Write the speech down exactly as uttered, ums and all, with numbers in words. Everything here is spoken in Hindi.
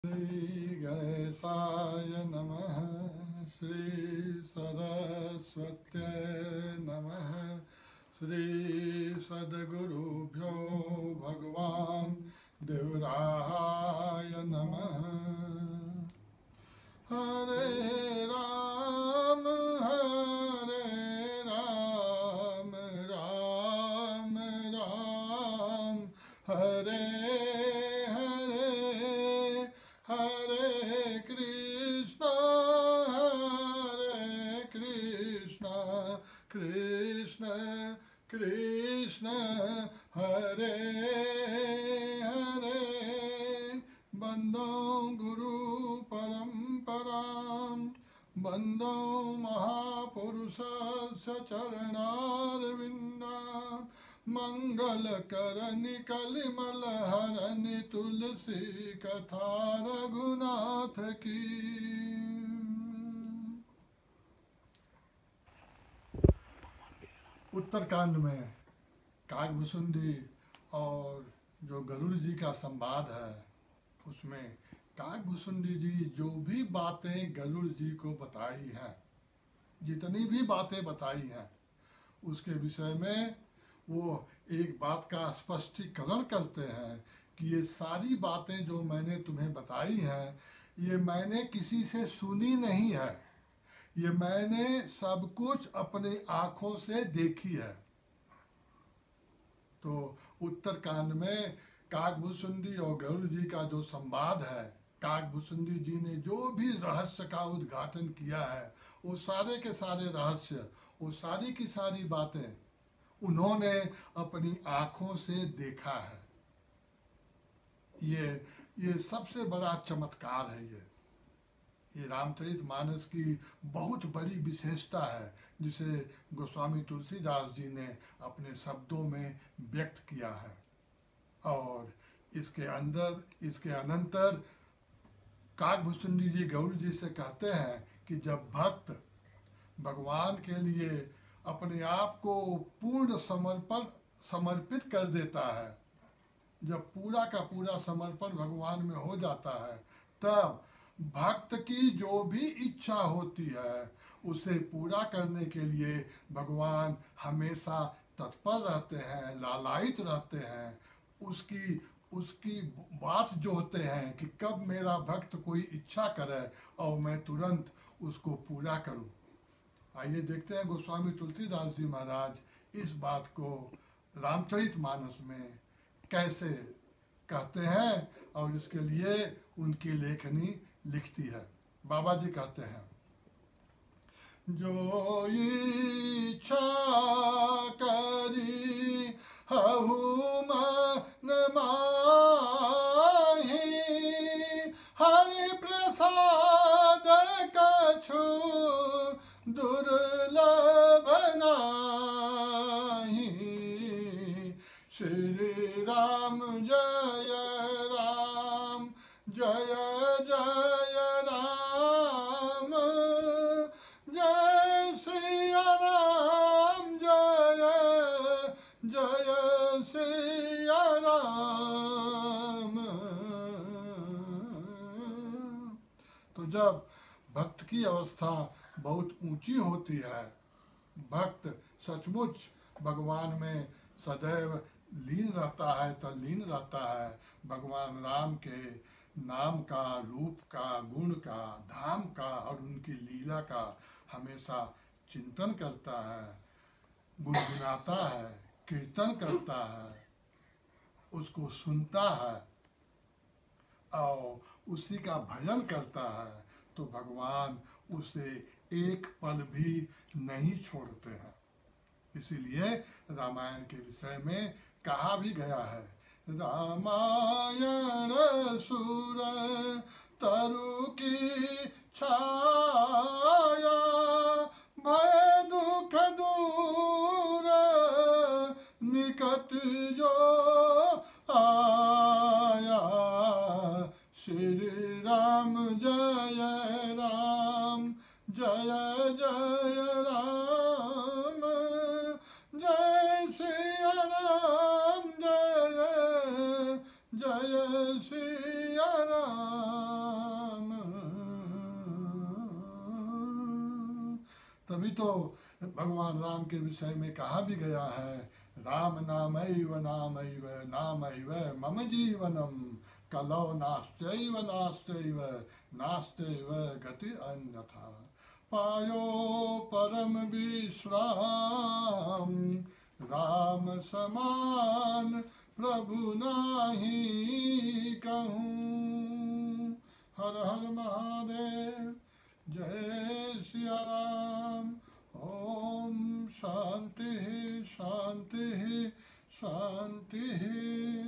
श्री गणेशाय नमः। श्री सरस्वत्यै नमः। श्री सद्गुरुभ्यो भगवान् देवराय नमः। हरे राम हरे राम राम राम हरे हरे कृष्णा हरे कृष्णा कृष्ण कृष्ण हरे हरे। बंदो गुरु परंपरां बंदो महापुरुषस्य चरणारविन्दां मंगलकरनि कलिमलहरनि तुलसी कथा रघुनाथ की। उत्तरकांड में काकभुसुंडी और जो गरुड़ जी का संवाद है, उसमें काकभुसुंडी जी जो भी बातें गरुड़ जी को बताई हैं, जितनी भी बातें बताई हैं, उसके विषय में वो एक बात का स्पष्टीकरण करते हैं कि ये सारी बातें जो मैंने तुम्हें बताई हैं, ये मैंने किसी से सुनी नहीं है, ये मैंने सब कुछ अपनी आँखों से देखी है। तो उत्तरकांड में काकभुसुंडी और गरुड़ जी का जो संवाद है, काकभुसुंडी जी ने जो भी रहस्य का उद्घाटन किया है, वो सारे के सारे रहस्य, वो सारी की सारी बातें उन्होंने अपनी आँखों से देखा है। ये ये सबसे बड़ा चमत्कार है। ये ये रामचरितमानस की बहुत बड़ी विशेषता है, जिसे गोस्वामी तुलसीदास जी ने अपने शब्दों में व्यक्त किया है। और इसके अंदर, इसके अनंतर काकभुसुंडी जी गरुड़ जी से कहते हैं कि जब भक्त भगवान के लिए अपने आप को पूर्ण समर्पण समर्पित कर देता है, जब पूरा का पूरा समर्पण भगवान में हो जाता है, तब भक्त की जो भी इच्छा होती है उसे पूरा करने के लिए भगवान हमेशा तत्पर रहते हैं, लालायित रहते हैं। उसकी उसकी बात जोहते हैं कि कब मेरा भक्त कोई इच्छा करे और मैं तुरंत उसको पूरा करूं। आइए देखते हैं गोस्वामी तुलसीदास जी महाराज इस बात को रामचरितमानस में कैसे कहते हैं और इसके लिए उनकी लेखनी लिखती है। बाबा जी कहते हैं, जो इच्छा करी हहु मन माहि, हरि प्रसाद कछु दुर्लभ नाहि। श्री राम जय राम जय जय राम, जय सिया राम जय जय सिया राम। तो जब भक्त की अवस्था बहुत ऊंची होती है, भक्त सचमुच भगवान में सदैव लीन रहता है, तल्लीन रहता है, भगवान राम के नाम का, रूप का, गुण का, धाम का और उनकी लीला का हमेशा चिंतन करता है, गुनगुनाता है, कीर्तन करता है, उसको सुनता है और उसी का भजन करता है, तो भगवान उसे एक पल भी नहीं छोड़ते हैं। इसीलिए रामायण के विषय में कहा भी गया है, रामायण सुर तरु की छाया, भय दुख दूर निकट जो आया। श्री राम जय राम जय जय राम, जय सिया राम जय जय सिया राम। तभी तो भगवान राम के विषय में कहा भी गया है, राम नामैव नामैव नामैव मम जीवनम कलौ नास्त्यैव नास्त्यैव नास्त्यैव गति अन्यथा। पायो परम विश्राम राम समान प्रभु नाही कहूँ। हर हर महादेव, जय सिया राम। ओम शांति शांति शांति।